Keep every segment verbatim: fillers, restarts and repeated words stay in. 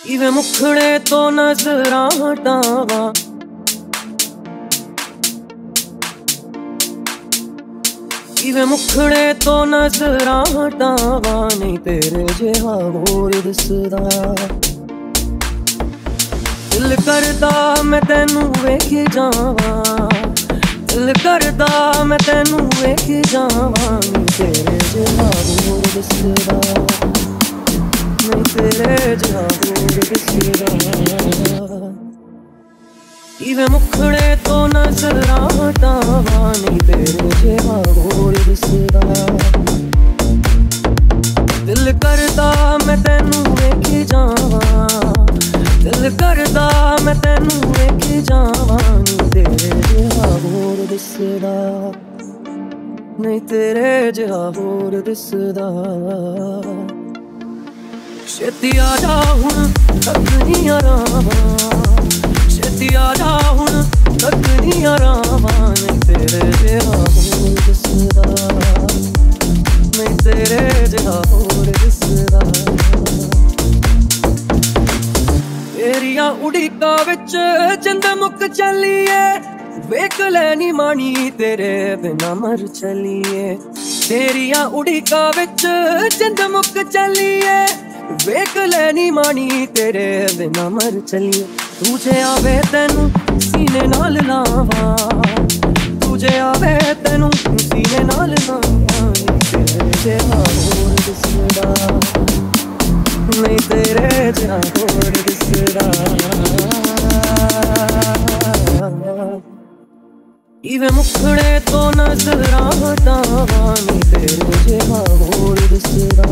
इवे मुखड़े तो नजरां हटावा, इवे मुखड़े तो नजरां हटावा, नहीं तेरे जिहा होर दिसदा। दिल करदा मैं तैनू वेखी जावां, दिल करदा मैं तैनू वेखी जावां, नहीं तेरे जिहा होर दिसदा, नहीं तेरे जिहा होर दिसदा। इवे मुखड़े तो नजरां हटावा, नहीं तेरे जिहा होर दिसदा। दिल करदा मैं तैनू वेखी जावां, दिल करदा मैं तैनू वेखी जावां, नहीं तेरे जिहा होर दिसदा, नहीं तेरे जिहा होर दिसदा। छेती आजा हुण तक नहीं आरावां, छेती आजा हुण तक नहीं आरावां, नहीं तेरे जिहा होर दिसदा, नहीं तेरे जिहा होर दिसदा। तेरिया उड़ीका विच चंद मुक चलिए, वेख लैनी मानी तेरे बिना मर चलिए। तेरिया उड़ीका विच चंद मुक चलिए, वेख लैनी मानी तेरे बिना मर चलिए। तुझे आवे तैनू सीने नाल लावा, तुझे आवे तैनू सीने नाल लावा, तेरे जिहा होर दिसदा, नहीं तेरे जिहा होर दिसदा। इवे मुखड़े तो नजरां हटावा, नहीं तेरे जिहा होर दिसदा।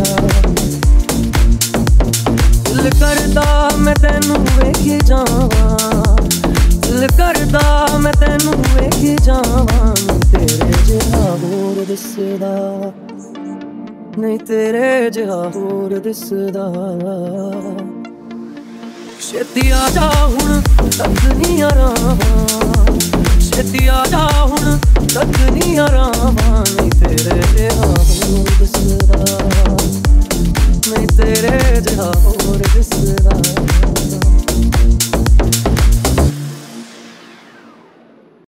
दिल करदा मैं तैनू वेखी जावां, दिल करदा मैं तैनू वेखी जावां, नहीं तेरे जिहा होर दिसदा, नहीं तेरे जिहा होर दिसदा। छेती आजा हुण तक नहीं आरावां, छेती आजा हुण तक नहीं आरावां, नहीं तेरे जिहा होर दिसदा, नहीं तेरे जिहा होर दिसदा।